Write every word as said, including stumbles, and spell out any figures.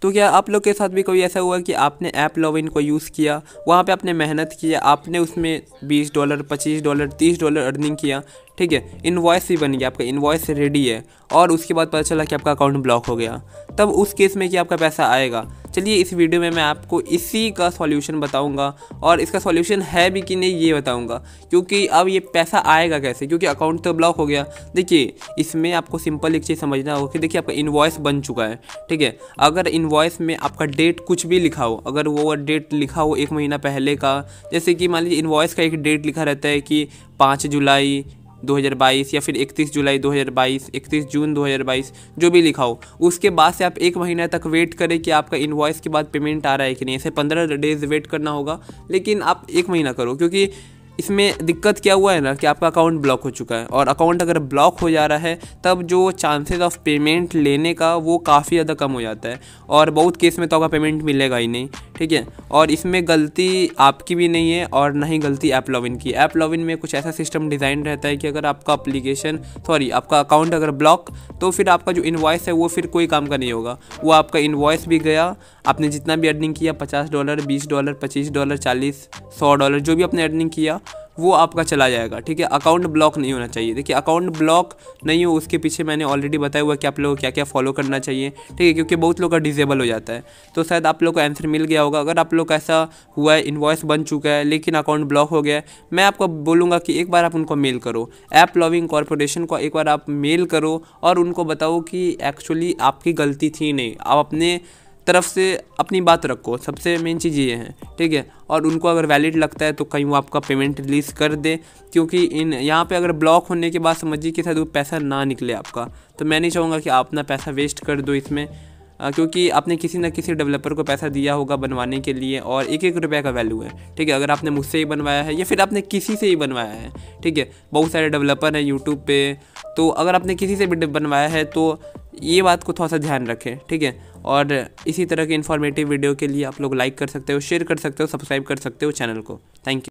तो क्या आप लोग के साथ भी कोई ऐसा हुआ कि आपने ऐप लॉगिन को यूज़ किया, वहाँ पे आपने मेहनत की, आपने उसमें बीस डॉलर पच्चीस डॉलर तीस डॉलर अर्निंग किया, ठीक है, इनवॉइस भी बन गया, आपका इनवॉइस रेडी है, और उसके बाद पता चला कि आपका अकाउंट ब्लॉक हो गया, तब उस केस में क्या आपका पैसा आएगा? चलिए इस वीडियो में मैं आपको इसी का सॉल्यूशन बताऊंगा, और इसका सॉल्यूशन है भी कि नहीं ये बताऊंगा, क्योंकि अब ये पैसा आएगा कैसे, क्योंकि अकाउंट तो ब्लॉक हो गया। देखिए इसमें आपको सिंपल एक चीज़ समझना होगा कि देखिए आपका इनवॉइस बन चुका है, ठीक है, अगर इनवॉइस में आपका डेट कुछ भी लिखा हो, अगर वो डेट लिखा हो एक महीना पहले का, जैसे कि मान लीजिए इनवॉइस का एक डेट लिखा रहता है कि पाँच जुलाई दो हज़ार बाईस या फिर इकतीस जुलाई दो हज़ार बाईस, इकतीस जून दो हज़ार बाईस, जो भी लिखा हो, उसके बाद से आप एक महीना तक वेट करें कि आपका इनवॉइस के बाद पेमेंट आ रहा है कि नहीं। ऐसे पंद्रह डेज वेट करना होगा, लेकिन आप एक महीना करो, क्योंकि इसमें दिक्कत क्या हुआ है ना कि आपका अकाउंट ब्लॉक हो चुका है, और अकाउंट अगर ब्लॉक हो जा रहा है तब जो चांसेस ऑफ पेमेंट लेने का वो काफ़ी ज़्यादा कम हो जाता है, और बहुत केस में तो आपका पेमेंट मिलेगा ही नहीं, ठीक है। और इसमें गलती आपकी भी नहीं है और ना ही गलती ऐप लॉगिन की। ऐप लॉगिन में कुछ ऐसा सिस्टम डिज़ाइन रहता है कि अगर आपका एप्लीकेशन सॉरी आपका अकाउंट अगर ब्लॉक, तो फिर आपका जो इनवॉइस है वो फिर कोई काम का नहीं होगा, वो आपका इनवॉइस भी गया, आपने जितना भी अर्निंग किया पचास डॉलर बीस डॉलर पच्चीस डॉलर चालीस सौ डॉलर जो भी आपने अर्निंग किया वो आपका चला जाएगा, ठीक है। अकाउंट ब्लॉक नहीं होना चाहिए। देखिए अकाउंट ब्लॉक नहीं हो उसके पीछे मैंने ऑलरेडी बताया हुआ कि आप लोगों को क्या क्या फॉलो करना चाहिए, ठीक है, क्योंकि बहुत लोग का डिसेबल हो जाता है। तो शायद आप लोग को आंसर मिल गया होगा। अगर आप लोग का ऐसा हुआ है, इनवॉइस बन चुका है लेकिन अकाउंट ब्लॉक हो गया है, मैं आपको बोलूँगा कि एक बार आप उनको मेल करो, ऐप लॉगिन कॉर्पोरेशन को एक बार आप मेल करो और उनको बताओ कि एक्चुअली आपकी गलती थी नहीं, आप अपने तरफ से अपनी बात रखो, सबसे मेन चीज़ ये है, ठीक है। और उनको अगर वैलिड लगता है तो कहीं वो आपका पेमेंट रिलीज़ कर दे, क्योंकि इन यहाँ पे अगर ब्लॉक होने के बाद समझिए कि शायद वो पैसा ना निकले आपका, तो मैं नहीं चाहूँगा कि आप अपना पैसा वेस्ट कर दो इसमें, क्योंकि आपने किसी न किसी डेवलपर को पैसा दिया होगा बनवाने के लिए, और एक एक रुपये का वैल्यू है, ठीक है। अगर आपने मुझसे ही बनवाया है या फिर आपने किसी से ही बनवाया है, ठीक है, बहुत सारे डेवलपर हैं यूट्यूब पे, तो अगर आपने किसी से भी बनवाया है तो ये बात को थोड़ा सा ध्यान रखें, ठीक है। और इसी तरह के इन्फॉर्मेटिव वीडियो के लिए आप लोग लाइक कर सकते हो, शेयर कर सकते हो, सब्सक्राइब कर सकते हो चैनल को। Thank you.